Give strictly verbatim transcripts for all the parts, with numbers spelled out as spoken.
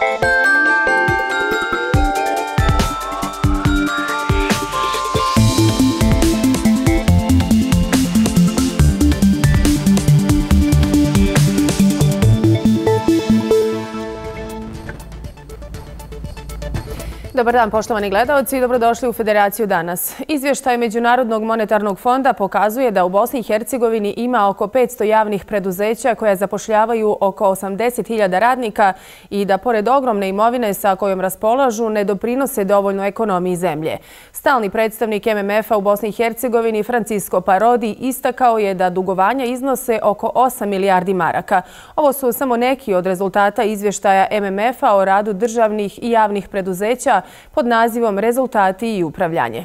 Dobar dan, poštovani gledaoci, i dobrodošli u Federaciju danas. Izvještaj Međunarodnog monetarnog fonda pokazuje da u Bosni i Hercegovini ima oko petsto javnih preduzeća koja zapošljavaju oko osamdeset hiljada radnika i da pored ogromne imovine sa kojom raspolažu ne doprinose dovoljno ekonomiji zemlje. Stalni predstavnik M M F-a u Bosni i Hercegovini Francisco Parodi istakao je da dugovanja iznose oko osam milijardi maraka. Ovo su samo neki od rezultata izvještaja M M F-a o radu državnih i javnih preduzeća pod nazivom Rezultati i upravljanje.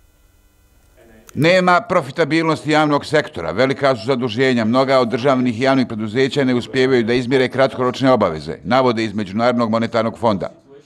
Nema profitabilnosti javnog sektora, velika su zaduženja, mnoga od državnih i javnih preduzeća ne uspijevaju da izmjere kratkoročne obaveze, navode iz Međunarodnog monetarnog fonda.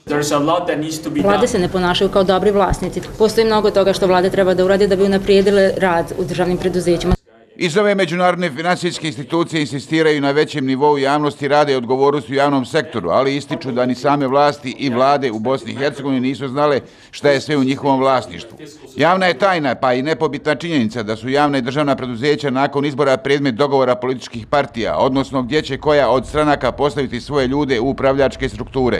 Vlade se ne ponašaju kao dobri vlasnici. Postoji mnogo toga što vlade treba da urade da bi unaprijedile rad u državnim preduzećima. Iz ove međunarodne finansijske institucije insistiraju na većem nivou javnosti rade i odgovornosti u javnom sektoru, ali ističu da ni same vlasti i vlade u Bosni i Hercegovini nisu znale šta je sve u njihovom vlasništvu. Javna je tajna, pa i nepobitna činjenica da su javna i državna preduzeća nakon izbora predmet dogovora političkih partija, odnosno gdje će koja od stranaka postaviti svoje ljude u upravljačke strukture.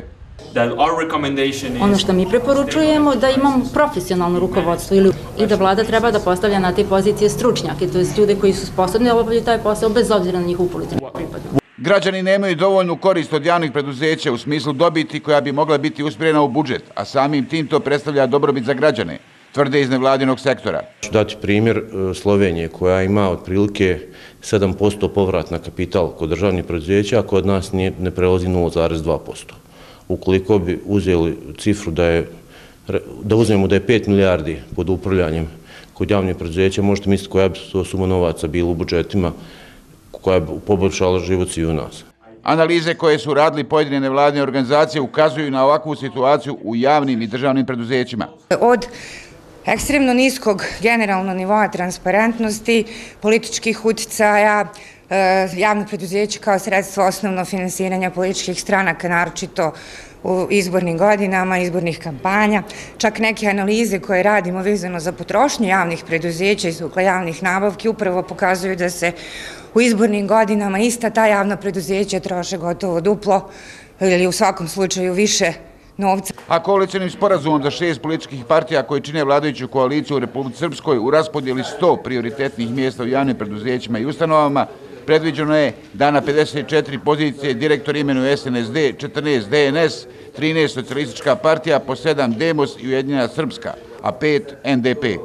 Ono što mi preporučujemo da imamo profesionalno rukovodstvo i da vlada treba da postavlja na te pozicije stručnjake, to je ljude koji su sposobni da obavljaju taj posao bez obzira na njihovu političku pripadnost. Građani nemaju dovoljnu korist od javnih preduzeća u smislu dobiti koja bi mogla biti usmjerena u budžet, a samim tim to predstavlja dobrobit za građane, tvrde iz nevladinog sektora. Ću dati primjer Slovenije koja ima otprilike sedam posto povrat na kapital kod državnih preduzeća, a kod nas ne prelazi nula zarez dva posto. Ukoliko bi uzeli cifru da je, da uzmemo da je pet milijardi pod upravljanjem kod javnih preduzeća, možete misliti koja bi to suma novaca bila u budžetima, koja bi poboljšala život svih u nas. Analize koje su radili pojedine nevladine organizacije ukazuju na ovakvu situaciju u javnim i državnim preduzećima. Od ekstremno niskog generalno nivoa transparentnosti, političkih uticaja, javno preduzeće kao sredstvo osnovno finansiranja političkih stranaka, naročito u izbornim godinama, izbornih kampanja. Čak neke analize koje radimo vezano za potrošnju javnih preduzeća iz ugla javnih nabavki upravo pokazuju da se u izbornim godinama ista ta javna preduzeća troše gotovo duplo ili u svakom slučaju više novca. A koalicionim sporazumom za šest političkih partija koji čine vladajuću koaliciju u Republici Srpskoj u raspodjeli sto prioritetnih mjesta u javnim preduzećima i ustanovama, predviđeno je da na pedeset četiri pozicije direktor imenuje S N S D, četrnaest D N S, trinaest Socijalistička partija, po sedam Demos i Ujedinjena Srpska, a pet N D P.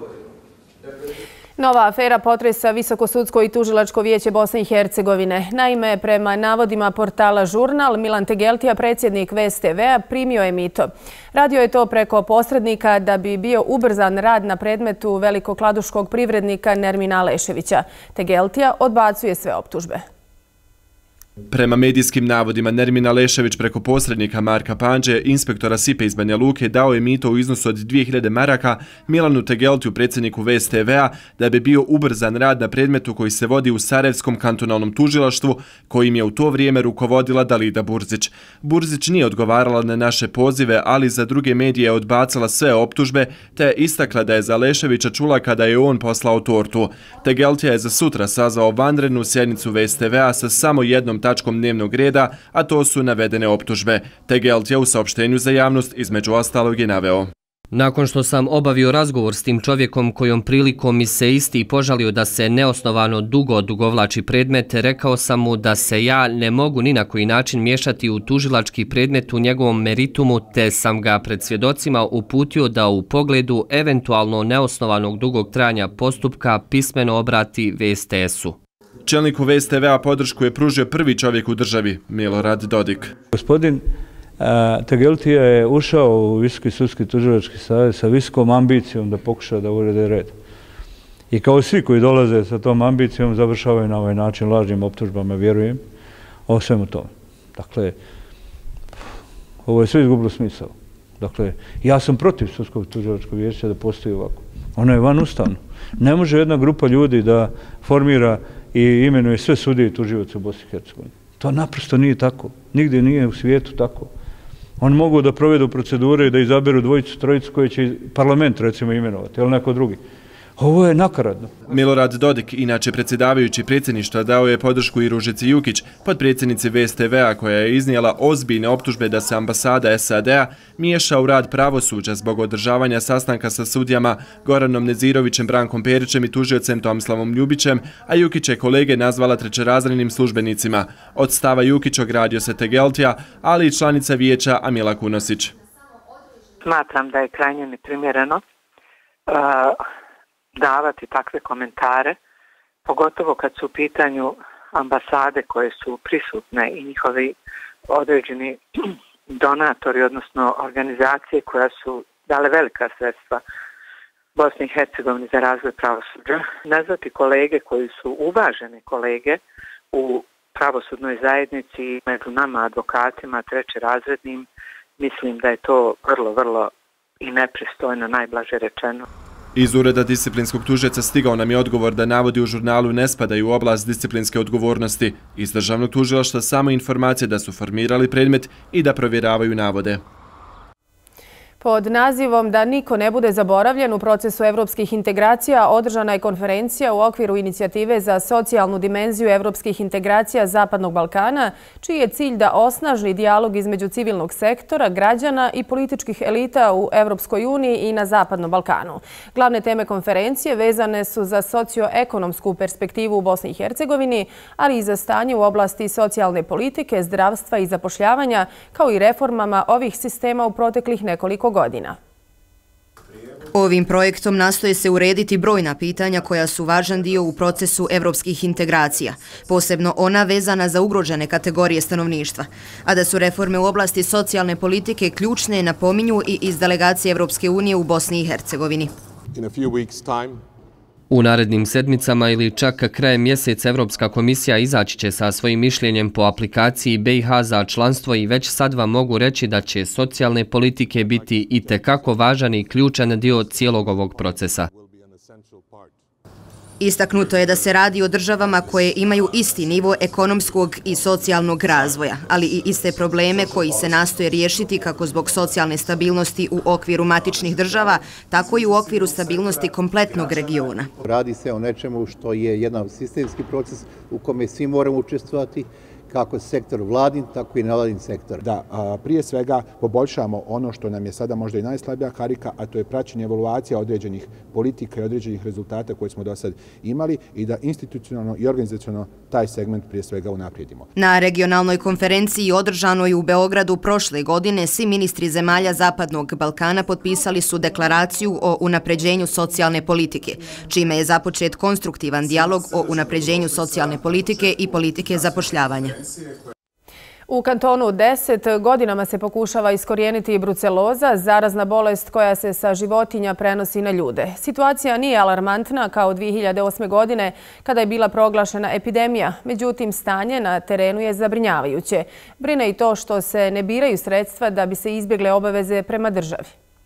Nova afera potresa Visokosudsko i tužilačko vijeće Bosne i Hercegovine. Naime, prema navodima portala Žurnal, Milan Tegeltija, predsjednik V S T V-a, primio je mito. Radio je to preko posrednika da bi bio ubrzan rad na predmetu velikokladuškog privrednika Nermina Aleševića. Tegeltija odbacuje sve optužbe. Prema medijskim navodima, Nermin Alešević preko posrednika Marka Panđe, inspektora S I P E iz Banja Luke, dao je mito u iznosu od dvije hiljade maraka Milanu Tegeltiju, predsjedniku V S T V-a, da bi bio ubrzan rad na predmetu koji se vodi u Sarajevskom kantonalnom tužilaštvu, kojim je u to vrijeme rukovodila Dalida Burzić. Burzić nije odgovarala na naše pozive, ali za druge medije je odbacala sve optužbe, te je istakla da je za Aleševića čula kada je on poslao tortu. Tegeltija je za sutra sazvao vanrednu sjednicu V S T V-a sa samo jednom tačkom dnevnog reda, a to su navedene optužbe. Tegeltija u saopštenju za javnost između ostalog je naveo: nakon što sam obavio razgovor s tim čovjekom kojom prilikom mi se isti požalio da se neosnovano dugo odugovlači predmet, rekao sam mu da se ja ne mogu ni na koji način miješati u tužilački predmet u njegovom meritumu, te sam ga pred svjedocima uputio da u pogledu eventualno neosnovanog dugog trajanja postupka pismeno obrati V S T S-u. Čelniku V S T V-a podršku je pružio prvi čovjek u državi, Milorad Dodik. Gospodin Tegeltija je ušao u Visoki sudski tužilački savez sa visokom ambicijom da pokuša da urede red. I kao svi koji dolaze sa tom ambicijom završavaju na ovaj način lažnim optužbama, vjerujem, o svemu tome. Dakle, ovo je sve izgubilo smisao. Dakle, ja sam protiv sudskog tužilačkog vijeća da postoji ovako. Ono je vanustavno. Ne može jedna grupa ljudi da formira i imenuje sve sudije i tužioce u Bosni i Hercegovini. To naprosto nije tako. Nigdje nije u svijetu tako. Oni mogu da provedu procedure i da izaberu dvojicu, trojicu koje će parlament recimo imenovati, ili neko drugi. Ovo je nakaradno. Milorad Dodik, inače predsjedavajući predsjedništva, dao je podršku i Ružici Jukić, podpredsjednici V S T V-a, koja je iznijela ozbiljne optužbe da se ambasada S A D-a miješa u rad pravosuđa zbog održavanja sastanka sa sudijama Goranom Nezirovićem, Brankom Perićem i tužiocem Tomislavom Ljubićem, a Jukić je kolege nazvala trećerazrednim službenicima. Od stava Jukić ogradio se Tegeltija, ali i članica vijeća Amila Kunosić. Smatram da je krajnje neprimjereno uh... davati takve komentare, pogotovo kad su u pitanju ambasade koje su prisutne i njihovi određeni donatori, odnosno organizacije koja su dale velika sredstva Bosni i Hercegovini za razvoj pravosuđa. Nazvati kolege koji su uvažene kolege u pravosudnoj zajednici među nama advokatima trećerazrednim, mislim da je to vrlo, vrlo i nepristojno, najblaže rečeno. Iz Ureda disciplinskog tužioca stigao nam je odgovor da navodi u žurnalu ne spadaju u oblast disciplinske odgovornosti. Iz državnog tužilaštva samo informacije da su formirali predmet i da provjeravaju navode. Pod nazivom Da niko ne bude zaboravljen u procesu evropskih integracija održana je konferencija u okviru inicijative za socijalnu dimenziju evropskih integracija Zapadnog Balkana, čiji je cilj da osnaži dijalog između civilnog sektora, građana i političkih elita u Evropskoj uniji i na Zapadnom Balkanu. Glavne teme konferencije vezane su za socioekonomsku perspektivu u Bosni i Hercegovini, ali i za stanje u oblasti socijalne politike, zdravstva i zapošljavanja, kao i reformama ovih sistema u proteklih nekoliko godina. Ovim projektom nastoje se urediti brojna pitanja koja su važan dio u procesu evropskih integracija, posebno ona vezana za ugrožene kategorije stanovništva, a da su reforme u oblasti socijalne politike ključne napominju i iz delegacije Evropske unije u Bosni i Hercegovini. U narednim sedmicama ili čak krajem mjeseca Evropska komisija izaći će sa svojim mišljenjem po aplikaciji B i H za članstvo i već sad vam mogu reći da će socijalne politike biti itekako važan i ključan dio cijelog ovog procesa. Istaknuto je da se radi o državama koje imaju isti nivo ekonomskog i socijalnog razvoja, ali i iste probleme koji se nastoje riješiti kako zbog socijalne stabilnosti u okviru matičnih država, tako i u okviru stabilnosti kompletnog regiona. Radi se o nečemu što je jedan sistemski proces u kome svi moramo učestvovati, kako sektor vladin, tako i nevladin sektor. Da prije svega poboljšamo ono što nam je sada možda i najslabija karika, a to je praćenje evaluacija određenih politika i određenih rezultata koje smo do sad imali i da institucionalno i organizacionalno taj segment prije svega unaprijedimo. Na regionalnoj konferenciji održanoj u Beogradu prošle godine svi ministri zemalja Zapadnog Balkana potpisali su deklaraciju o unapređenju socijalne politike, čime je započet konstruktivan dijalog o unapređenju socijalne politike i politike zapošljavanja. U kantonu deset godinama se pokušava iskorijeniti bruceloza, zarazna bolest koja se sa životinja prenosi na ljude. Situacija nije alarmantna kao dvije hiljade osme. godine kada je bila proglašena epidemija. Međutim, stanje na terenu je zabrinjavajuće. Brine i to što se ne biraju sredstva da bi se izbjegle obaveze prema državi.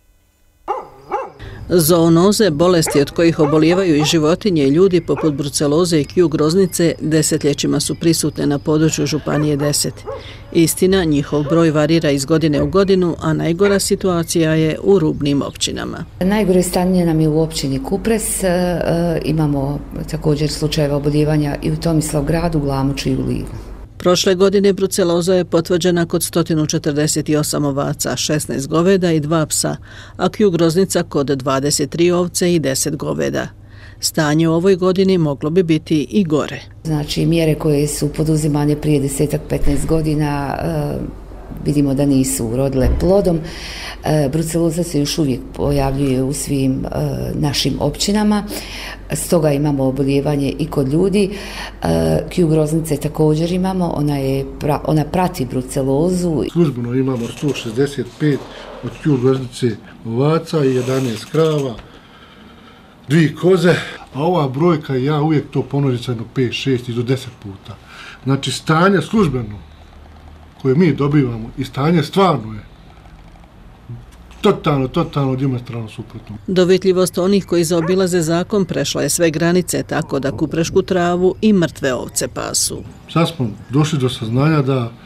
Zoonoze, bolesti od kojih obolijevaju i životinje i ljudi poput bruceloze i kju groznice desetljećima su prisutne na području Županije deset. Istina, njihov broj varira iz godine u godinu, a najgora situacija je u rubnim općinama. Najgore stanje nam je u općini Kupres. Imamo također slučajeve obolijevanja i u Tomislavgradu, Glamoču i u Livnu. Prošle godine bruceloza je potvrđena kod sto četrdeset osam ovaca, šesnaest goveda i dva psa, a kju groznica kod dvadeset tri ovce i deset goveda. Stanje u ovoj godini moglo bi biti i gore. Znači, mjere koje su poduzimane prije desetak petnaest godina vidimo da nisu urodile plodom. Bruceloza se još uvijek pojavljuje u svim našim općinama, stoga imamo obolijevanje i kod ljudi. Kju groznice također imamo, ona, je, ona prati brucelozu. Službeno imamo sto šezdeset pet od kju groznice ovaca i jedanaest krava, dvije koze, a ova brojka, ja uvijek to ponovim jedno pet, šest i do deset puta. Znači, stanje službeno koje mi dobivamo i stanje stvarno je totalno, totalno diametralno suprotno. Dovitljivost onih koji zaobilaze zakon prešla je sve granice, tako da kuprešku travu i mrtve ovce pasu. Sad smo došli do saznanja da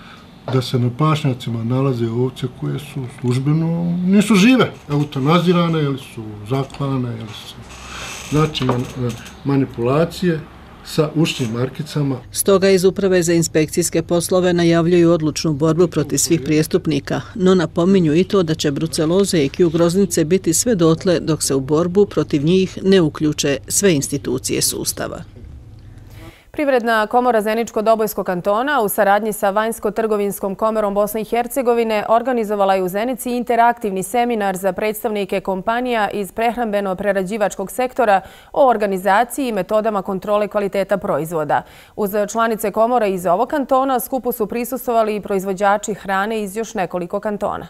da se na pašnjacima nalaze ovce koje su službeno, nisu žive, eutanazirane ili su zaklane, ili su znači manipulacije sa ušnim markicama. Stoga iz Uprave za inspekcijske poslove najavljuju odlučnu borbu protiv svih prijestupnika, no napominju i to da će bruceloze i kju groznice biti sve dotle dok se u borbu protiv njih ne uključe sve institucije sustava. Privredna komora Zeničko-Dobojskog kantona u saradnji sa Vanjsko-trgovinskom komorom Bosne i Hercegovine organizovala je u Zenici interaktivni seminar za predstavnike kompanija iz prehrambeno-prerađivačkog sektora o organizaciji i metodama kontrole kvaliteta proizvoda. Uz članice komore iz ovog kantona skupu su prisustvovali i proizvođači hrane iz još nekoliko kantona.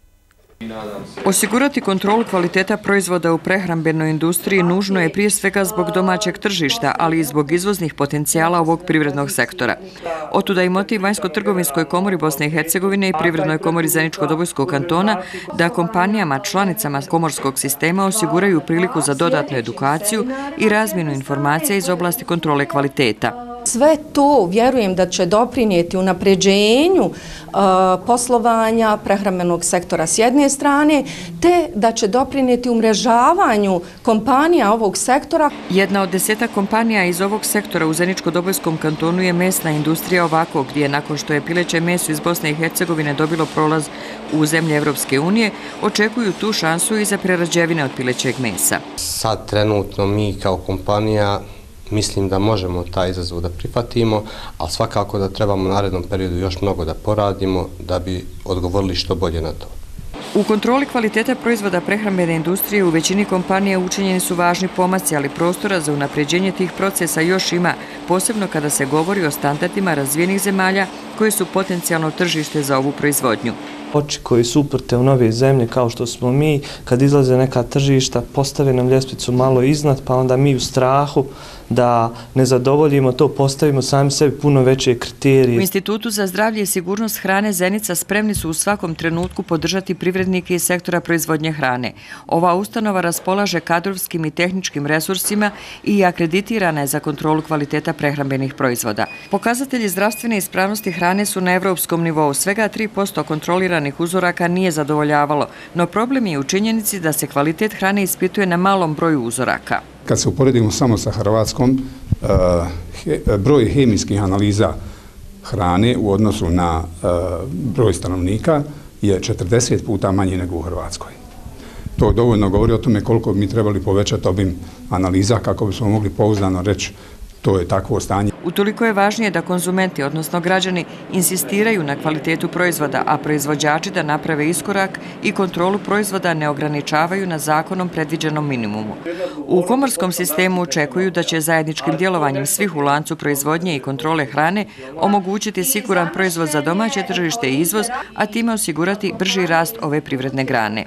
Osigurati kontrolu kvaliteta proizvoda u prehrambenoj industriji nužno je prije svega zbog domaćeg tržišta, ali i zbog izvoznih potencijala ovog privrednog sektora. Otuda i motiv Vanjsko-trgovinskoj komori Bosne i Hercegovine i Privrednoj komori Zeničko-Dobojskog kantona da kompanijama, članicama komorskog sistema osiguraju priliku za dodatnu edukaciju i razmjenu informacija iz oblasti kontrole kvaliteta. Sve to vjerujem da će doprinijeti unapređenju uh, poslovanja prehrambenog sektora s jedne strane, te da će doprinijeti umrežavanju kompanija ovog sektora. Jedna od deseta kompanija iz ovog sektora u Zeničko-Dobojskom kantonu je mesna industrija ovako, gdje nakon što je pileće meso iz Bosne i Hercegovine dobilo prolaz u zemlje Evropske unije, očekuju tu šansu i za prerađevine od pilećeg mesa. Sad trenutno mi kao kompanija mislim da možemo taj izazov da prihvatimo, ali svakako da trebamo u narednom periodu još mnogo da poradimo da bi odgovorili što bolje na to. U kontroli kvaliteta proizvoda prehrambene industrije u većini kompanija učinjeni su važni pomaci, ali prostora za unapređenje tih procesa još ima, posebno kada se govori o standardima razvijenih zemalja koje su potencijalno tržište za ovu proizvodnju. Oči koji su uprte u nove zemlje kao što smo mi, kad izlaze neka tržišta, postave nam ljestvicu malo iznad, pa onda mi u strahu da ne zadovoljimo to, postavimo sami sebi puno veće kriterije. U Institutu za zdravlje i sigurnost hrane Zenica spremni su u svakom trenutku podržati privrednike iz sektora proizvodnje hrane. Ova ustanova raspolaže kadrovskim i tehničkim resursima i akreditirana je za kontrolu kvaliteta prehrambenih proizvoda. Pokazatelji zdravstvene ispravnosti hrane su na evropskom nivou. Svega tri posto kontroliranih uzoraka nije zadovoljavalo, no problem je u činjenici da se kvalitet hrane ispituje na malom broju uzoraka. Kad se uporedimo samo sa Hrvatskom, broj hemijskih analiza hrane u odnosu na broj stanovnika je četrdeset puta manji nego u Hrvatskoj. To dovoljno govori o tome koliko bi mi trebali povećati obim analiza kako bismo mogli pouzdano reći to je takvo stanje. Utoliko je važnije da konzumenti, odnosno građani, insistiraju na kvalitetu proizvoda, a proizvođači da naprave iskorak i kontrolu proizvoda ne ograničavaju na zakonom predviđenom minimumu. U komorskom sistemu očekuju da će zajedničkim djelovanjem svih u lancu proizvodnje i kontrole hrane omogućiti siguran proizvod za domaće tržište i izvoz, a time osigurati brži rast ove privredne grane.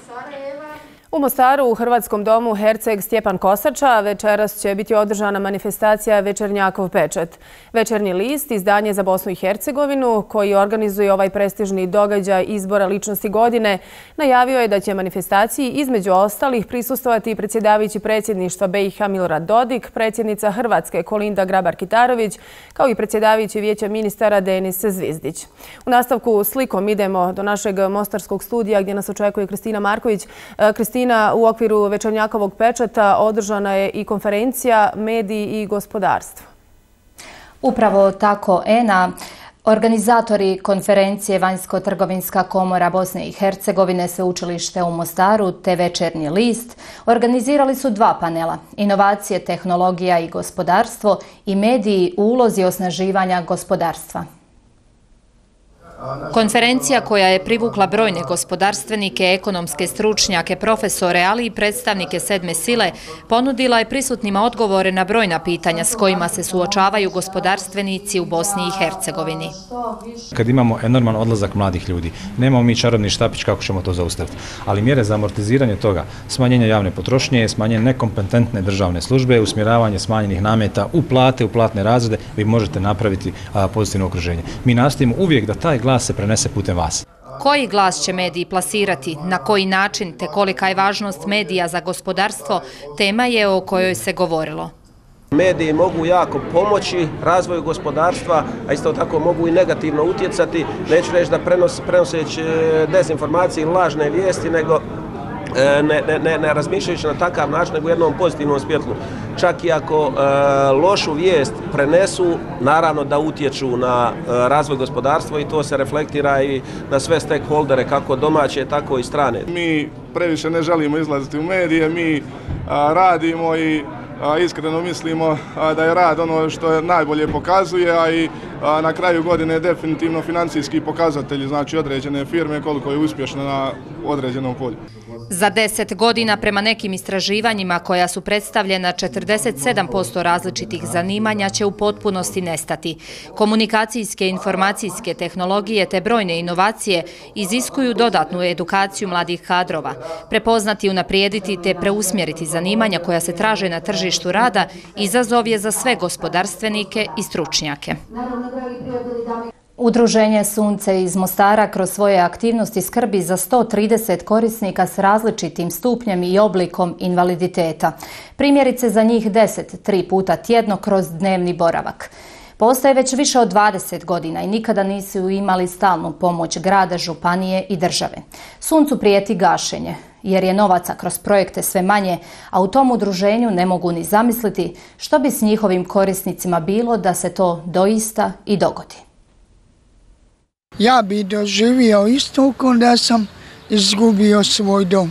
U Mostaru u Hrvatskom domu Herceg Stjepan Kosača večeras će biti održana manifestacija Večernjakov pečat. Večernji list, izdanje za Bosnu i Hercegovinu, koji organizuje ovaj prestižni događaj izbora ličnosti godine, najavio je da će manifestaciji između ostalih prisustvovati predsjedavajući predsjedništva B i H Milorad Dodik, predsjednica Hrvatske Kolinda Grabar-Kitarović, kao i predsjedavajući vijeća ministara Denis Zvizdić. U nastavku slikom idemo do našeg mostarskog studija gdje nas očekuje Kristina Marković. Kristina, u okviru Večernjakovog pečata održana je i konferencija Mediji i gospodarstvo. Upravo tako, Ena. Organizatori konferencije Vanjsko-trgovinska komora Bosne i Hercegovine, Sveučilište u Mostaru te Večernji list organizirali su dva panela: inovacije, tehnologija i gospodarstvo i mediji u ulozi osnaživanja gospodarstva. Konferencija, koja je privukla brojne gospodarstvenike, ekonomske stručnjake, profesore, ali i predstavnike sedme sile, ponudila je prisutnima odgovore na brojna pitanja s kojima se suočavaju gospodarstvenici u Bosni i Hercegovini. Kad imamo enorman odlazak mladih ljudi, nemamo mi čarobni štapić kako ćemo to zaustaviti, ali mjere za amortiziranje toga, smanjenje javne potrošnje, smanjenje nekompetentne državne službe, usmjeravanje smanjenih nameta u plate, u platne razrede, vi možete napraviti a, pozitivno okruženje. Mi nastojimo uvijek da taj glas se prenese putem vas. Koji glas će mediji plasirati, na koji način te kolika je važnost medija za gospodarstvo, tema je o kojoj se govorilo. Mediji mogu jako pomoći razvoju gospodarstva, a isto tako mogu i negativno utjecati. Neću reći da prenos, prenoseći dezinformacije i lažne vijesti, nego ne, ne, ne, ne razmišljajući na takav način, nego u jednom pozitivnom svjetlu. Čak i ako e, lošu vijest prenesu, naravno da utječu na e, razvoj gospodarstva i to se reflektira i na sve stakeholdere, kako domaće, tako i strane. Mi previše ne želimo izlaziti u medije, mi a, radimo i a, iskreno mislimo a, da je rad ono što je najbolje pokazuje, a i a, na kraju godine definitivno financijski pokazatelji, znači određene firme koliko je uspješna na određenom polju. Za deset godina prema nekim istraživanjima koja su predstavljena četrdeset sedam posto različitih zanimanja će u potpunosti nestati. Komunikacijske i informacijske tehnologije te brojne inovacije iziskuju dodatnu edukaciju mladih kadrova. Prepoznati, unaprijediti te preusmjeriti zanimanja koja se traže na tržištu rada izazov je za sve gospodarstvenike i stručnjake. Udruženje Sunce iz Mostara kroz svoje aktivnosti skrbi za sto trideset korisnika s različitim stupnjem i oblikom invaliditeta. Primjerice za njih deset, tri puta tjedno kroz dnevni boravak. Postoje već više od dvadeset godina i nikada nisu imali stalnu pomoć grada, županije i države. Suncu prijeti gašenje, jer je novaca kroz projekte sve manje, a u tom udruženju ne mogu ni zamisliti što bi s njihovim korisnicima bilo da se to doista i dogodi. Ja bi doživio isto kada sam izgubio svoj dom.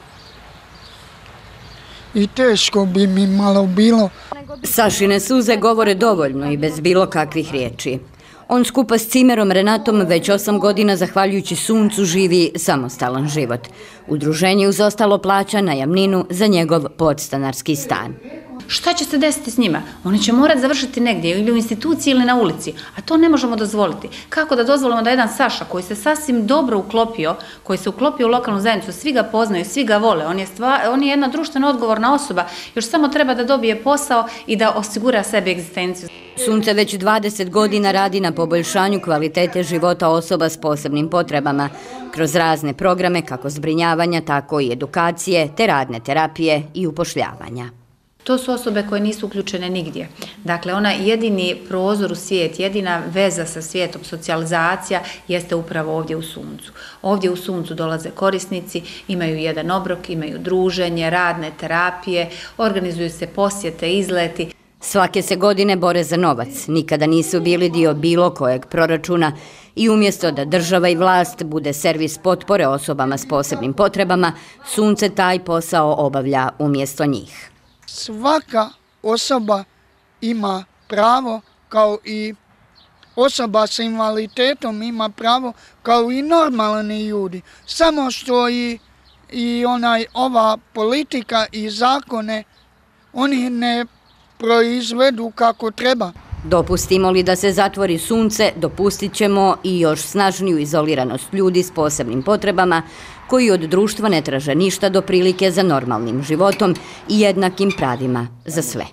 I teško bi mi malo bilo. Sašine suze govore dovoljno i bez bilo kakvih riječi. On skupa s cimerom Renatom već osam godina, zahvaljujući Suncu, živi samostalan život. Udruženje uz ostalo plaća najamninu za njegov podstanarski stan. Šta će se desiti s njima? Oni će morati završiti negdje, ili u instituciji ili na ulici, a to ne možemo dozvoliti. Kako da dozvolimo da jedan Saša koji se sasvim dobro uklopio, koji se uklopio u lokalnu zajednicu, svi ga poznaju, svi ga vole, on je, stva, on je jedna društveno odgovorna osoba, još samo treba da dobije posao i da osigura sebi egzistenciju. Sunce već dvadeset godina radi na poboljšanju kvalitete života osoba s posebnim potrebama, kroz razne programe kako zbrinjavanja, tako i edukacije, te radne terapije i upošljavanja. To su osobe koje nisu uključene nigdje. Dakle, ona jedini prozor u svijet, jedina veza sa svijetom, socijalizacija, jeste upravo ovdje u Suncu. Ovdje u Suncu dolaze korisnici, imaju jedan obrok, imaju druženje, radne terapije, organizuju se posjete, izleti. Svake se godine bore za novac, nikada nisu bili dio bilo kojeg proračuna i umjesto da država i vlast bude servis potpore osobama s posebnim potrebama, Sunce taj posao obavlja umjesto njih. Svaka osoba ima pravo, kao i osoba s invaliditetom ima pravo, kao i normalni ljudi. Samo što i, i onaj, ova politika i zakone, oni ne proizvedu kako treba. Dopustimo li da se zatvori Sunce, dopustit ćemo i još snažniju izoliranost ljudi s posebnim potrebama, koji od društva ne traže ništa do prilike za normalnim životom i jednakim pravima za sve.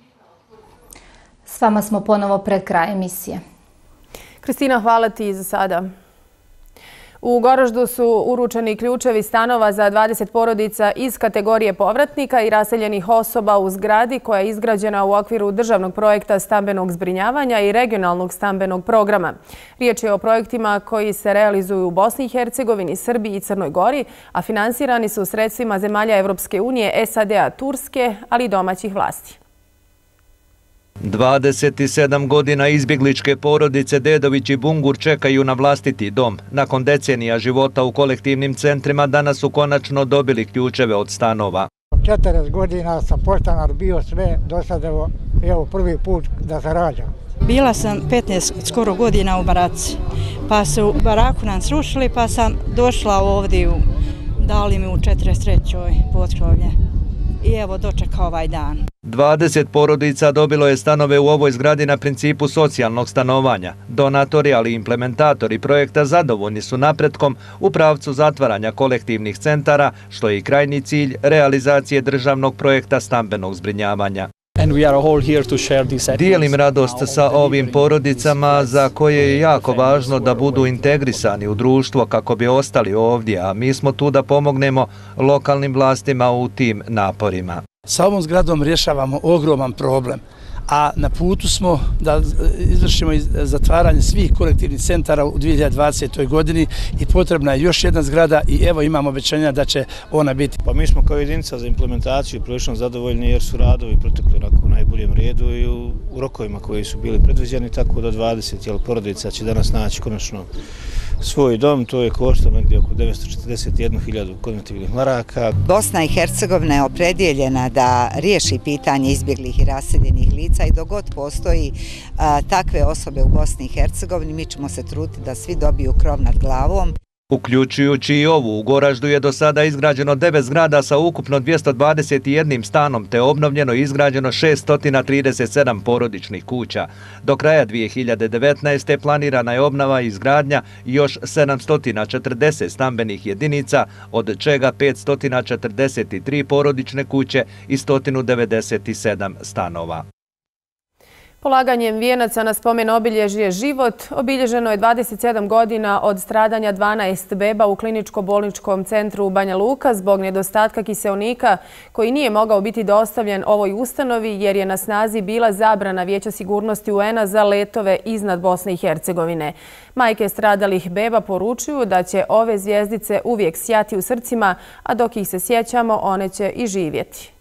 S vama smo ponovo pred kraj emisije. Kristina, hvala ti za sada. U Goraždu su uručeni ključevi stanova za dvadeset porodica iz kategorije povratnika i raseljenih osoba u zgradi koja je izgrađena u okviru državnog projekta stambenog zbrinjavanja i regionalnog stambenog programa. Riječ je o projektima koji se realizuju u Bosni i Hercegovini, Srbiji i Crnoj Gori, a finansirani su sredstvima zemalja Evropske unije, S A D-a, Turske, ali i domaćih vlasti. dvadeset sedam godina izbjegličke porodice Dedović i Bungur čekaju na vlastiti dom. Nakon decenija života u kolektivnim centrima danas su konačno dobili ključeve od stanova. četrdeset godina sam podstanar bio sve do sada, evo prvi put da se rađam. Bila sam petnaest skoro godina u baraci, pa su u baraku nam srušili, pa sam došla ovdje, u, dali mi u četrdeset trećoj potkrovlje. I evo dočeka ovaj dan. dvadeset porodica dobilo je stanove u ovoj zgradi na principu socijalnog stanovanja. Donatori, ali i implementatori projekta zadovoljni su napretkom u pravcu zatvaranja kolektivnih centara, što je i krajnji cilj realizacije državnog projekta stambenog zbrinjavanja. Dijelim radost sa ovim porodicama za koje je jako važno da budu integrisani u društvo kako bi ostali ovdje, a mi smo tu da pomognemo lokalnim vlastima u tim naporima. Sa ovom zgradom rješavamo ogroman problem, a na putu smo da izvršimo zatvaranje svih kolektivnih centara u dvije hiljade dvadesetoj godini i potrebna je još jedna zgrada i evo imamo obećanja da će ona biti. Pa mi smo kao jedinica za implementaciju prilično zadovoljni jer su radovi protekli u najboljem redu i u, u rokovima koji su bili predviđeni, tako da dvadeset jel, porodica će danas naći konačno svoj dom. To je koštalo negdje oko devetsto četrdeset jednu hiljadu konvertibilnih maraka. Bosna i Hercegovina je opredjeljena da riješi pitanje izbjeglih i raseljenih lica i dok god postoji a, takve osobe u Bosni i Hercegovini, mi ćemo se truditi da svi dobiju krov nad glavom. Uključujući i ovu, u Goraždu je do sada izgrađeno devet zgrada sa ukupno dvjesto dvadeset jedan stanom, te obnovljeno i izgrađeno šesto trideset sedam porodičnih kuća. Do kraja dvije hiljade devetnaeste. planirana je obnova i izgradnja još sedamsto četrdeset stambenih jedinica, od čega petsto četrdeset tri porodične kuće i sto devedeset sedam stanova. Polaganjem vijenaca na spomen obilježje Život obilježeno je dvadeset sedam godina od stradanja dvanaest beba u kliničko-bolničkom centru u Banja Luka zbog nedostatka kiseonika koji nije mogao biti dostavljen ovoj ustanovi jer je na snazi bila zabrana Vijeća sigurnosti U N A za letove iznad Bosne i Hercegovine. Majke stradalih beba poručuju da će ove zvijezdice uvijek sjati u srcima, a dok ih se sjećamo, one će i živjeti.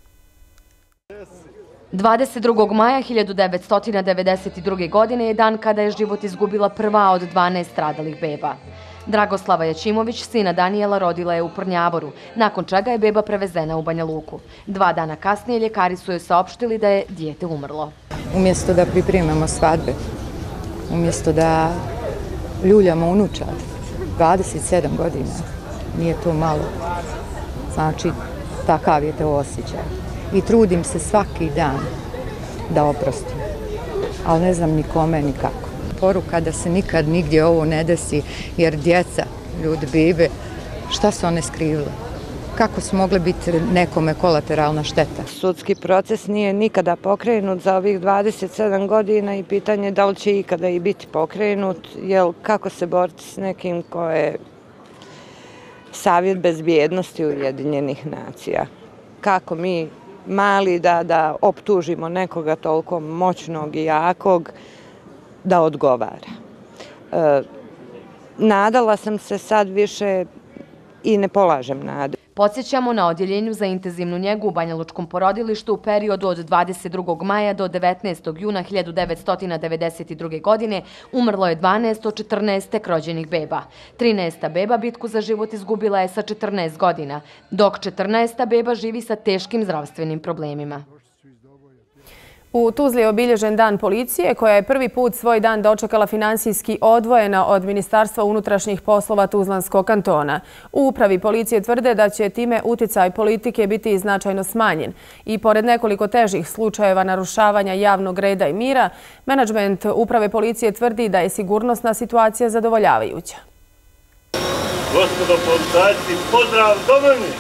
dvadeset drugog maja hiljadu devetsto devedeset druge. godine je dan kada je život izgubila prva od dvanaest stradalih beba. Dragoslava Jačimović, sina Danijela, rodila je u Prnjavoru, nakon čega je beba prevezena u Banja Luku. Dva dana kasnije ljekari su joj saopštili da je dijete umrlo. Umjesto da pripremamo svadbe, umjesto da ljuljamo unučad, dvadeset sedam godina, nije to malo. Znači, takav je to osjećaj. I trudim se svaki dan da oprostim, ali ne znam ni kome, ni kako. Poruka da se nikad nigdje ovo ne desi, jer djeca, ljudi, bebe, šta su one skrivile? Kako su mogle biti nekome kolateralna šteta? Sudski proces nije nikada pokrenut za ovih dvadeset sedam godina i pitanje da li će ikada i biti pokrenut, jer kako se boriti s nekim ko je Savjet bezbjednosti Ujedinjenih nacija. Kako mi mali da, da optužimo nekoga toliko moćnog i jakog da odgovara. E, nadala sam se sad više i ne polažem nadu. Podsjećamo, na odjeljenju za intenzivnu njegu u Banja Lučkom porodilištu u periodu od dvadeset drugog maja do devetnaestog juna hiljadu devetsto devedeset druge. godine umrlo je dvanaest od četrnaest tek rođenih beba. trinaesta beba bitku za život izgubila je sa četrnaest godina, dok četrnaesta beba živi sa teškim zdravstvenim problemima. U Tuzli je obilježen dan policije, koja je prvi put svoj dan dočekala finansijski odvojena od Ministarstva unutrašnjih poslova Tuzlanskog kantona. U upravi policije tvrde da će time utjecaj politike biti značajno smanjen. I pored nekoliko težih slučajeva narušavanja javnog reda i mira, menadžment uprave policije tvrdi da je sigurnosna situacija zadovoljavajuća. Gospodo policajci, pozdrav domovini!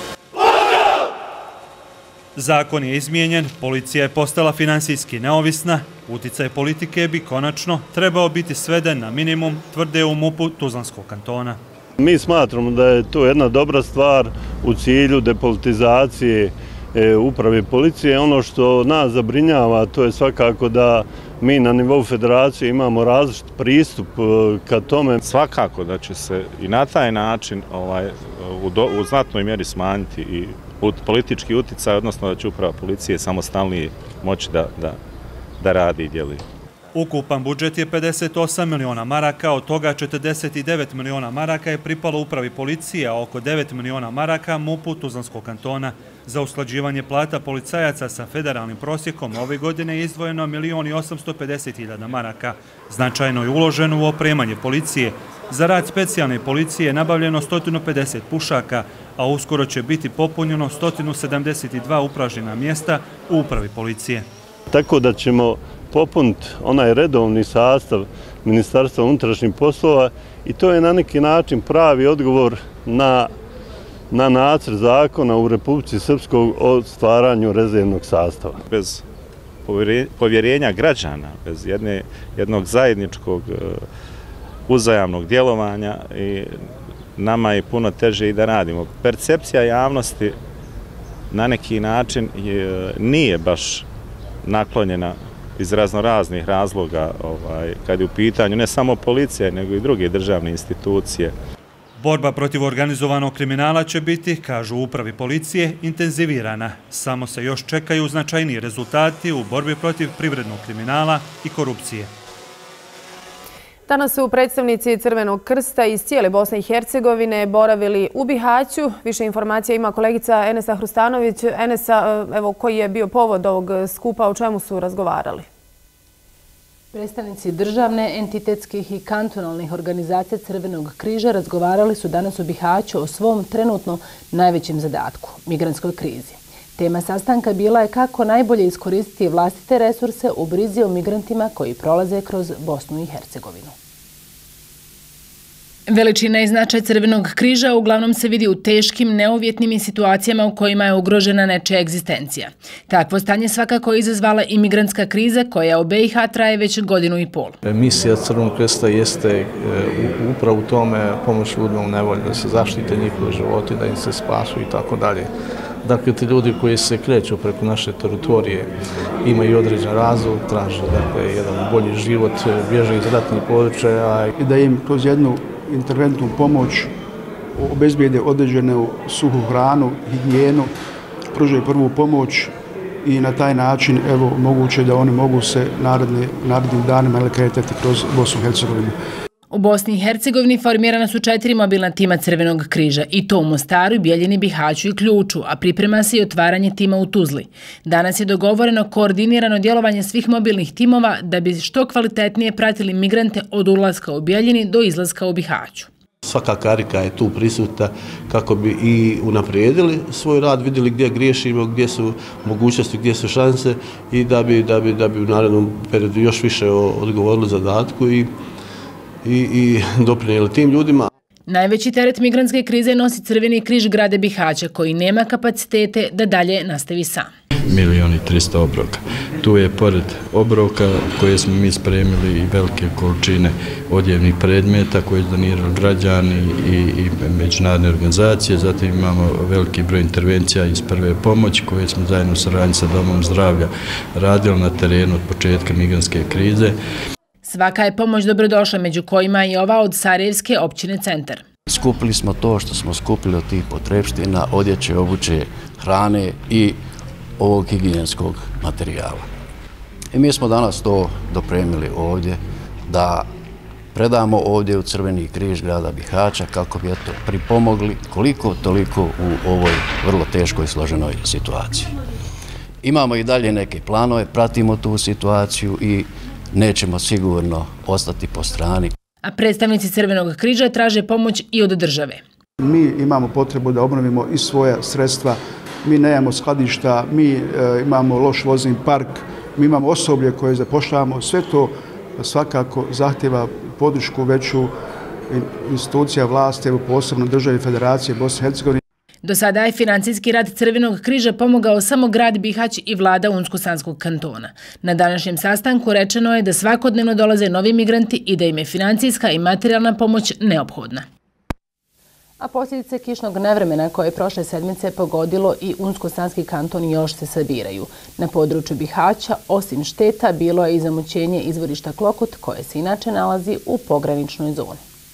Zakon je izmijenjen, policija je postala finansijski neovisna, utjecaj politike bi konačno trebao biti sveden na minimum, tvrde u MUP-u Tuzlanskog kantona. Mi smatramo da je to jedna dobra stvar u cilju depolitizacije uprave policije. Ono što nas zabrinjava, to je svakako da mi na nivou federacije imamo različit pristup ka tome. Svakako da će se i na taj način ovaj, u, do, u znatnoj mjeri smanjiti i politički utjecaj, odnosno da će uprava policije samostalnije moći da, da, da radi i djeluje. Ukupan budžet je pedeset osam miliona maraka, od toga četrdeset devet miliona maraka je pripalo upravi policije, a oko devet miliona maraka MUP-u Tuzlanskog kantona. Za usklađivanje plata policajaca sa federalnim prosjekom ove godine je izdvojeno milion i osamsto pedeset hiljada maraka. Značajno je uloženo u opremanje policije. Za rad specijalne policije je nabavljeno sto pedeset pušaka, a uskoro će biti popunjeno sto sedamdeset dva upražnjena mjesta u upravi policije. Tako da ćemo popuniti onaj redovni sastav Ministarstva unutrašnjih poslova i to je na neki način pravi odgovor na, na nacrt zakona u Republici Srpskoj o stvaranju rezervnog sastava. Bez povjerenja građana, bez jedne, jednog zajedničkog uzajamnog djelovanja i nama je puno teže i da radimo. Percepcija javnosti na neki način nije baš naklonjena iz raznoraznih razloga kad je u pitanju ne samo policija, nego i druge državne institucije. Borba protiv organizovanog kriminala će biti, kažu u upravi policije, intenzivirana. Samo se još čekaju značajniji rezultati u borbi protiv privrednog kriminala i korupcije. Danas su predstavnici Crvenog krsta iz cijele Bosne i Hercegovine boravili u Bihaću. Više informacija ima kolegica Enesa Hrustanović. Enesa, evo, koji je bio povod ovog skupa, o čemu su razgovarali? Predstavnici državne, entitetskih i kantonalnih organizacija Crvenog križa razgovarali su danas u Bihaću o svom trenutno najvećem zadatku – migrantskoj krizi. Tema sastanka bila je kako najbolje iskoristiti vlastite resurse u brizi o migrantima koji prolaze kroz Bosnu i Hercegovinu. Veličina i značaj Crvenog križa uglavnom se vidi u teškim, neuvjetnim situacijama u kojima je ugrožena nečija egzistencija. Takvo stanje svakako je izazvala imigrantska kriza koja u B i H traje već godinu i pol. Misija Crvenog krsta jeste upravo u tome pomoć ljudima u nevolji, da se zaštite njihove životi, da im se spasu i tako dalje. Dakle, ti ljudi koji se kreću preko naše teritorije imaju određen razlog, traže dakle, jedan bolji život, bježe iz ratnih područja. I da im kroz jednu interventnu pomoć obezbijede određenu suhu hranu, higijenu, pružaju prvu pomoć i na taj način evo, moguće da oni mogu se narednim danima kretati kroz Bosnu i Hercegovinu. U Bosni i Hercegovini formirana su četiri mobilna tima Crvenog križa i to u Mostaru, Bijeljini, Bihaću i Ključu, a priprema se i otvaranje tima u Tuzli. Danas je dogovoreno koordinirano djelovanje svih mobilnih timova da bi što kvalitetnije pratili migrante od ulaska u Bijeljini do izlaska u Bihaću. Svaka karika je tu prisutna kako bi i unaprijedili svoj rad, vidjeli gdje griješimo, gdje su mogućnosti, gdje su šanse i da bi, da bi, da bi u narednom periodu još više odgovorili zadatku i i, i doprinijeli tim ljudima. Najveći teret migrantske krize nosi Crveni križ grada Bihaća koji nema kapacitete da dalje nastavi sam. Milijon i tristo obroka. Tu je pored obroka koje smo mi spremili i velike količine odjevnih predmeta koje su donirali građani i, i međunarodne organizacije. Zatim imamo veliki broj intervencija iz prve pomoći koje smo zajedno u saradnji sa Domom zdravlja radili na terenu od početka migrantske krize. Svaka je pomoć dobrodošla, među kojima je ova od Sarajevske općine Centar. Skupili smo to što smo skupili od tih potrepština, odjeće, obuće, hrane i ovog higijenskog materijala. I mi smo danas to dopremili ovdje da predamo ovdje u Crveni križ grada Bihaća kako bi eto pripomogli koliko toliko u ovoj vrlo teškoj i složenoj situaciji. Imamo i dalje neke planove, pratimo tu situaciju i nećemo sigurno ostati po strani. A predstavnici Crvenog križa traže pomoć i od države. Mi imamo potrebu da obnovimo i svoja sredstva, mi nemamo skladišta, mi e, imamo loš vozni park, mi imamo osoblje koje zapošljavamo, sve to svakako zahtjeva podršku veću institucija vlasti, evo posebno države Federacije Bosne i Hercegovine. Do sada je financijski rad Crvenog križa pomogao samo grad Bihać i vlada Unsko-Sanskog kantona. Na današnjem sastanku rečeno je da svakodnevno dolaze novi migranti i da im je financijska i materijalna pomoć neophodna. A posljedice kišnog nevremena koje je prošle sedmice pogodilo i Unsko-Sanski kanton još se sabiraju. Na području Bihaća, osim šteta, bilo je i zamućenje izvorišta Klokut koje se inače nalazi u pograničnoj zoni.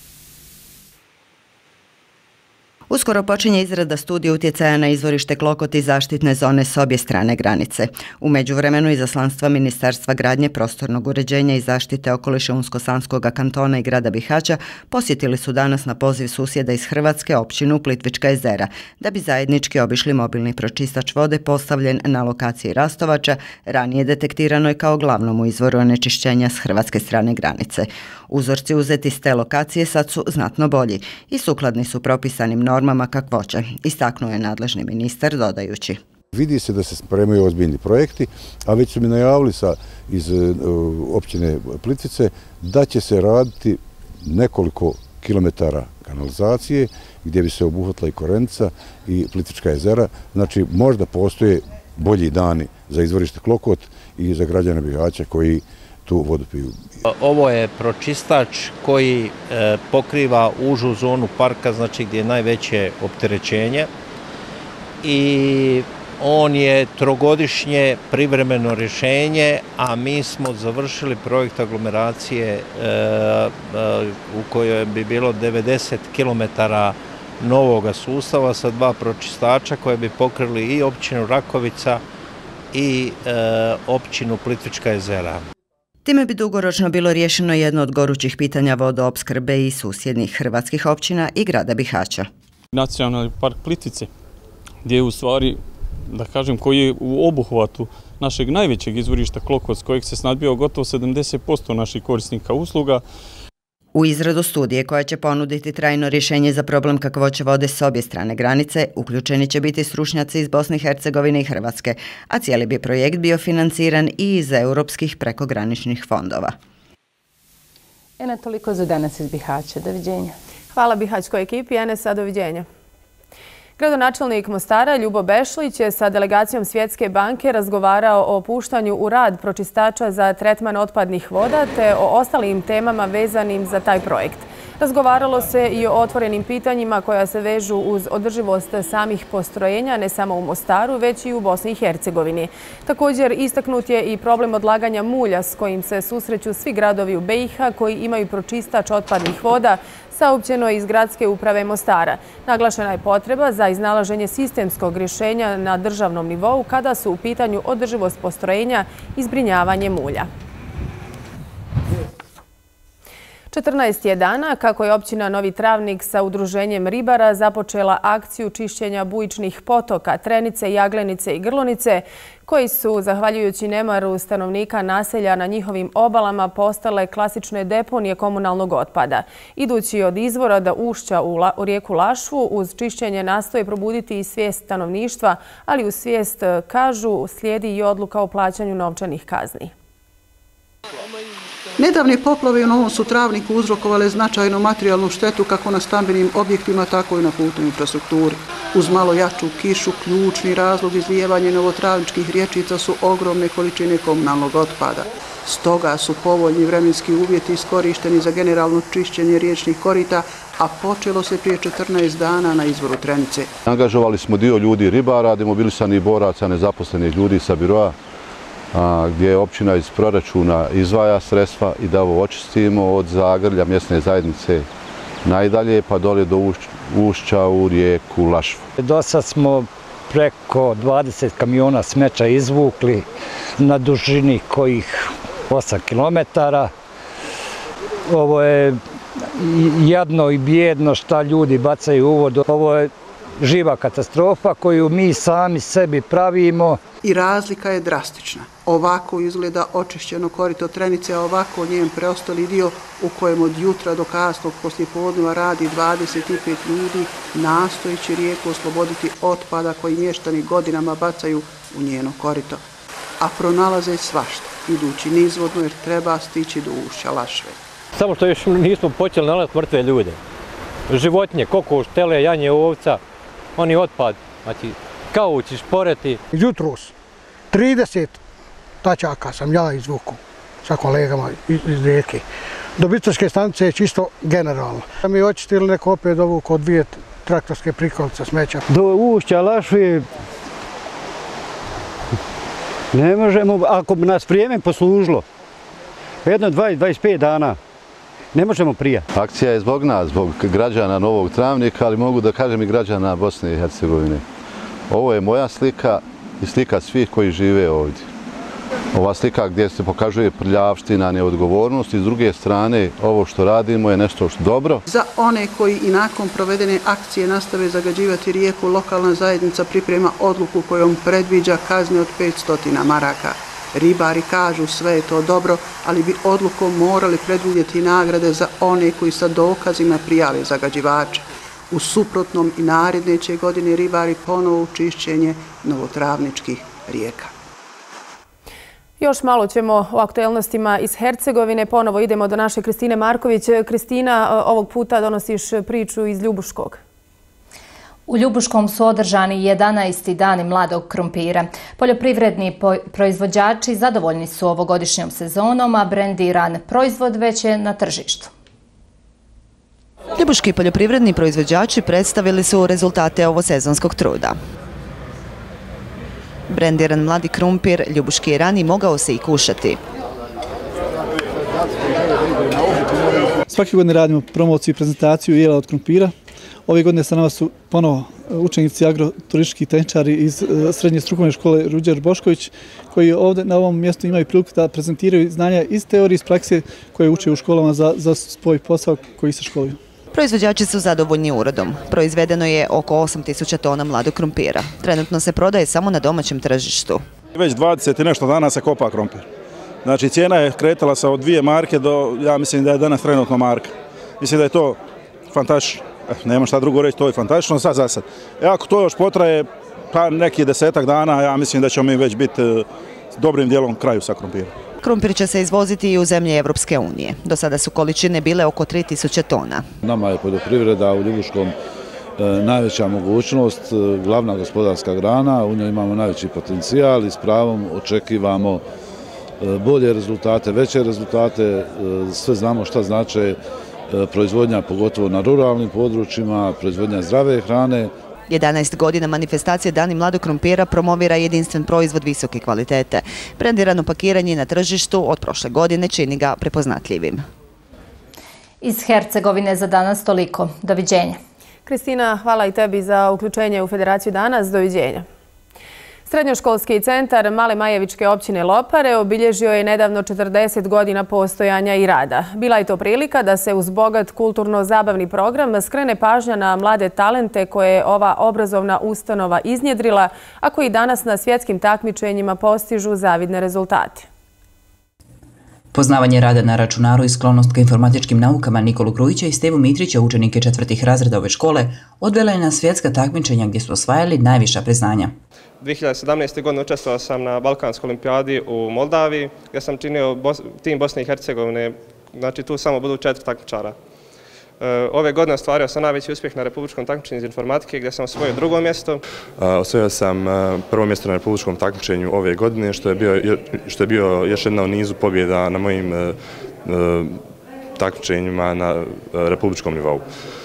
Uskoro počinje izrada studije utjecaja na izvorište Klokot i zaštitne zone s obje strane granice. U međuvremenu izaslanstva Ministarstva gradnje, prostornog uređenja i zaštite okoliša Unsko-Sanskog kantona i grada Bihaća posjetili su danas na poziv susjeda iz Hrvatske općinu Plitvička jezera, da bi zajednički obišli mobilni pročistač vode postavljen na lokaciji Rastovača, ranije detektiranoj kao glavnom izvoru onečišćenja s hrvatske strane granice. Uzorci uzeti s te lokacije sad su znatno bolji i sukladni su propisanim normama kakvoće, istaknuo je nadležni ministar dodajući. Vidi se da se spremaju ozbiljni projekti, a već su mi najavili sa, iz uh, općine Plitvice da će se raditi nekoliko kilometara kanalizacije gdje bi se obuhvatila i Korenica i Plitvička jezera. Znači možda postoje bolji dani za izvorište Klokot i za građane Bihaća koji tu vodu piju. Ovo je pročistač koji e, pokriva užu zonu parka, znači gdje je najveće opterećenje i On je trogodišnje privremeno rješenje, a mi smo završili projekt aglomeracije u kojoj bi bilo devedeset kilometara novog sustava sa dva pročistača koje bi pokrili i općinu Rakovica i općinu Plitvička jezera. Time bi dugoročno bilo riješeno jedno od gorućih pitanja vodoopskrbe i susjednih hrvatskih općina i grada Bihaća. Nacionalni park Plitvice, gdje je u stvari, da kažem, koji je u obuhvatu našeg najvećeg izvorišta Klokot, s kojeg se snadbio gotovo sedamdeset posto naših korisnika usluga. U izradu studije koja će ponuditi trajno rješenje za problem kakvoće vode s obje strane granice, uključeni će biti stručnjaci iz Bosne i Hercegovine i Hrvatske, a cijeli bi projekt bio financiran i iz europskih prekograničnih fondova. Ena, toliko za danas iz Bihaća. Doviđenja. Hvala bihaćkoj ekipi. Enesa, doviđenja. Gradonačelnik Mostara Ljubo Bešlić je sa delegacijom Svjetske banke razgovarao o puštanju u rad pročistača za tretman otpadnih voda te o ostalim temama vezanim za taj projekt. Razgovaralo se i o otvorenim pitanjima koja se vežu uz održivost samih postrojenja, ne samo u Mostaru, već i u Bosni i Hercegovini. Također istaknut je i problem odlaganja mulja s kojim se susreću svi gradovi u B i H koji imaju pročistač otpadnih voda, saopćeno iz Gradske uprave Mostara. Naglašena je potreba za iznalaženje sistemskog rješenja na državnom nivou kada su u pitanju održivost postrojenja i zbrinjavanje mulja. četrnaest je dana kako je općina Novi Travnik sa udruženjem ribara započela akciju čišćenja bujičnih potoka Trenice, Jaglenice i Grlonice, koji su, zahvaljujući nemaru stanovnika naselja na njihovim obalama, postale klasične deponije komunalnog otpada. Idući od izvora do ušća u rijeku Lašvu, uz čišćenje nastoje probuditi i svijest stanovništva, ali u svijest, kažu, slijedi i odluka o plaćanju novčanih kazni. Nedavne poplave u Novom su Travniku uzrokovale značajnu materijalnu štetu kako na stambenim objektima, tako i na putnoj infrastrukturi. Uz malo jaču kišu, ključni razlog izlijevanja novotravničkih rječica su ogromne količine komunalnog otpada. Stoga su povoljni vremenski uvjeti iskorišteni za generalno čišćenje riječnih korita, a počelo se prije četrnaest dana na izvoru Trenice. Angažovali smo dio ljudi ribara, demobilisanih boraca, nezaposlenih ljudi sa biroa, gdje općina iz proračuna izdvaja sredstva i da ovo očistimo od zagrlja mjesne zajednice najdalje pa dole do ušća u rijeku Lašvu. Do sad smo preko dvadeset kamiona smeća izvukli na dužini kojih osam kilometara. Ovo je jadno i bijedno šta ljudi bacaju u vodu. Ovo je živa katastrofa koju mi sami sebi pravimo. I razlika je drastična. Ovako izgleda očišćeno korito Trenice, a ovako njen preostali dio u kojem od jutra do kasnog poslijepodneva radi dvadeset pet ljudi, nastojeći rijeku osloboditi otpada koji mještani godinama bacaju u njeno korito. A pronalaze svašta, idući nizvodno jer treba stići do ušća Lašve. Samo što još nismo počeli nalaziti mrtve ljude. Životinje, kokoš, tele, janje, ovca, oni otpad, znači kauči, šporeti. Jutros trideset tačaka sam ja izvukao sa kolegama iz rijeke. Do Bicarske stanice je čisto generalno. Mi očistili neko opet dovukao od dvije traktorske prikolice smeća. Do ušća Lašve ne možemo, ako bi nas vrijeme poslužilo, jedno dvadeset do dvadeset pet dana, ne možemo prije. Akcija je zbog nas, zbog građana Novog Travnika, ali mogu da kažem i građana Bosne i Hercegovine. Ovo je moja slika i slika svih koji žive ovdje. Ova slika gdje se pokazuje prljavština, neodgovornost i s druge strane ovo što radimo je nešto što dobro. Za one koji i nakon provedene akcije nastave zagađivati rijeku, lokalna zajednica priprema odluku kojom predviđa kazne od petsto maraka. Ribari kažu sve je to dobro, ali bi odlukom morali predvidjeti nagrade za one koji sa dokazima prijave zagađivače. U suprotnom i naredne će godine ribari ponovo u čišćenje novotravničkih rijeka. Još malo ćemo o aktuelnostima iz Hercegovine. Ponovo idemo do naše Kristine Marković. Kristina, ovog puta donosiš priču iz Ljubuškog. U Ljubuškom su održani jedanaesti dani mladog krompira. Poljoprivredni proizvođači zadovoljni su ovogodišnjom sezonom, a brendiran proizvod već je na tržištu. Ljubuški poljoprivredni proizvođači predstavili su rezultate ovosezonskog truda. Brendiran mladi krumpir, ljubuški je rani, mogao se i kušati. Svake godine radimo promociju i prezentaciju jela od krumpira. Ove godine sa nama su ponovo učenici agroturistički tehničari iz srednje strukovne škole Ruđer Bošković, koji ovdje na ovom mjestu imaju priliku da prezentiraju znanja iz teorije i iz prakse koje uče u školama za, za svoj posao koji se školuju. Proizvođači su zadovoljni urodom. Proizvedeno je oko osam tisuća tona mladog krumpira. Trenutno se prodaje samo na domaćem tržištu. Već dvadeset i nešto dana se kopa krumpir. Znači cijena je kretala sa od dvije marke do, ja mislim da je danas trenutno marka. Mislim da je to fantastično. Nema šta drugo reći, to je fantastično sad za sad. E ako to još potraje pa neki desetak dana, ja mislim da ćemo mi već biti dobrim dijelom kraju sa krumpirom. Krumpir će se izvoziti i u zemlje Evropske unije. Do sada su količine bile oko tri tisuće tona. Nama je poljoprivreda u Ljubuškom najveća mogućnost, glavna gospodarska grana, u njoj imamo najveći potencijal i s pravom očekivamo bolje rezultate, veće rezultate, sve znamo šta znače proizvodnja, pogotovo na ruralnim područjima, proizvodnja zdrave hrane. jedanaest godina manifestacije Dani mladog krumpira promovira jedinstven proizvod visoke kvalitete. Brendirano pakiranje na tržištu od prošle godine čini ga prepoznatljivim. Iz Hercegovine za danas toliko. Doviđenja. Kristina, hvala i tebi za uključenje u Federaciju danas. Doviđenja. Srednjoškolski centar Male Majevičke općine Lopare obilježio je nedavno četrdeset godina postojanja i rada. Bila je to prilika da se uz bogat kulturno-zabavni program skrene pažnja na mlade talente koje je ova obrazovna ustanova iznjedrila, a koji danas na svjetskim takmičenjima postižu zavidne rezultate. Poznavanje rada na računaru i sklonost ka informatičkim naukama Nikolu Grujića i Stevu Mitrića, učenike četvrtih razreda ove škole, odvela je na svjetska takmičenja gdje su osvajali najviša priznanja. dvije hiljade sedamnaeste. godine učestvovao sam na Balkanskoj olimpijadi u Moldaviji, gdje sam činio tim Bosne i Hercegovine, znači tu samo budu četiri takmičara. Ove godine ostvario sam najveći uspjeh na republičkom takmičenju iz informatike gdje sam osvojio drugo mjesto. Osvojio sam prvo mjesto na republičkom takmičenju ove godine, što je bio, što je bio još jedna u nizu pobjeda na mojim takmičenjima na republičkom nivou.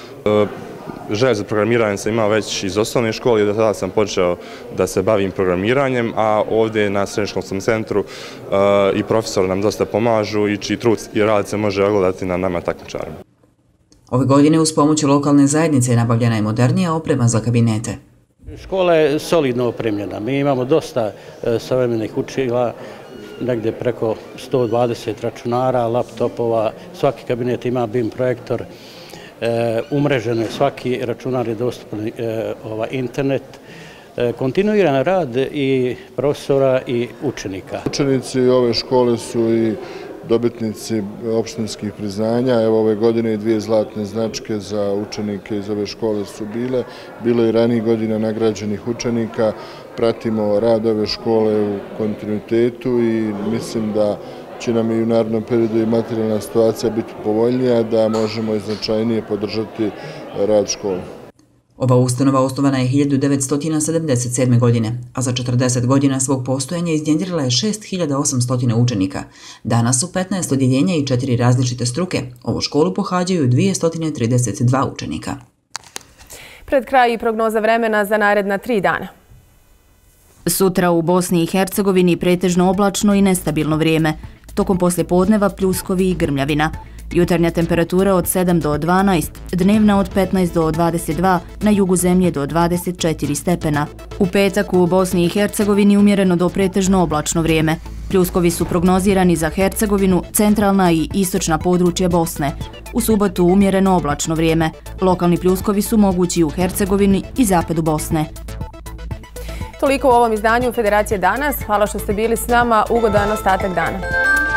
Želje za programiranje sam imao već iz osnovne škole i do tada sam počeo da se bavim programiranjem, a ovdje na srednjoškolskom centru i profesori nam dosta pomažu i čiji trud i rad se može ogledati na nama takmičarima. Ove godine uz pomoć lokalne zajednice nabavljena je modernija oprema za kabinete. Škola je solidno opremljena. Mi imamo dosta savremenih učila, negdje preko sto dvadeset računara, laptopova, svaki kabinet ima B I M projektor, umreženo je, svaki računar je dostupan internet. Kontinuiran rad i profesora i učenika. Učenici ove škole su i dobitnici opštinskih priznanja. Evo ove godine dvije zlatne značke za učenike iz ove škole su bile. Bilo je i ranijih godina nagrađenih učenika. Pratimo rad ove škole u kontinuitetu i mislim da će nam i u narednom periodu i materijalna situacija biti povoljnija, da možemo i značajnije podržati rad škole. Ova ustanova osnovana je hiljadu devetsto sedamdeset sedme. godine, a za četrdeset godina svog postojanja iznjedrila je šest hiljada osamsto učenika. Danas su petnaest odjeljenja i četiri različite struke. Ovu školu pohađaju dvjesto trideset dva učenika. Pred kraj i prognoza vremena za naredna tri dana. Sutra u Bosni i Hercegovini pretežno oblačno i nestabilno vrijeme. Tokom poslijepodneva pljuskovi i grmljavina. Jutarnja temperatura od sedam do dvanaest, dnevna od petnaest do dvadeset dva, na jugu zemlje do dvadeset četiri stepena. U petak u Bosni i Hercegovini umjereno do pretežno oblačno vrijeme. Pljuskovi su prognozirani za Hercegovinu, centralna i istočna područja Bosne. U subotu umjereno oblačno vrijeme. Lokalni pljuskovi su mogući u Hercegovini i zapadu Bosne. Toliko u ovom izdanju Federacije danas. Hvala što ste bili s nama. Ugodan ostatak dana.